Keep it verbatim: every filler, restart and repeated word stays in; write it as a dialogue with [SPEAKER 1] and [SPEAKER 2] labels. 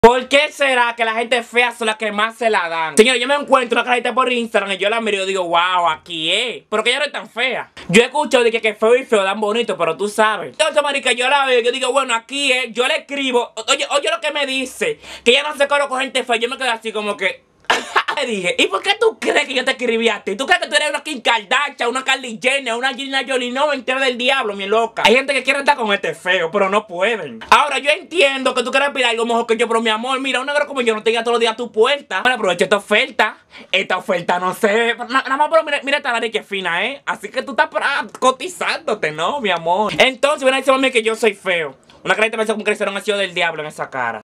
[SPEAKER 1] ¿Por qué será que la gente fea son las que más se la dan? Señores, yo me encuentro una carita por Instagram y yo la miro y yo digo, wow, aquí es. Pero que ella no es tan fea. Yo escucho de que, que feo y feo dan bonito, pero tú sabes. Entonces, marica, yo la veo y yo digo, bueno, aquí es. Yo le escribo, oye, oye lo que me dice, que ella no se coro con gente fea. Yo me quedo así como que... dije, ¿y por qué tú crees que yo te escribí a ti? ¿Tú crees que tú eres una Kim Kardashian, una Kylie Jenner, una Gina Jolie? No, mentira del diablo, mi loca. Hay gente que quiere estar con este feo, pero no pueden. Ahora, yo entiendo que tú quieres pedir algo mejor que yo, pero mi amor, mira, un negro como yo no te llega todos los días a tu puerta. Bueno, aprovecha esta oferta. Esta oferta, no sé. Nada más, pero mira, mira esta nariz que fina, ¿eh? Así que tú estás cotizándote, ¿no, mi amor? Entonces, ven a decirme que yo soy feo. Una carita me hace como que le hicieron ácido del diablo en esa cara.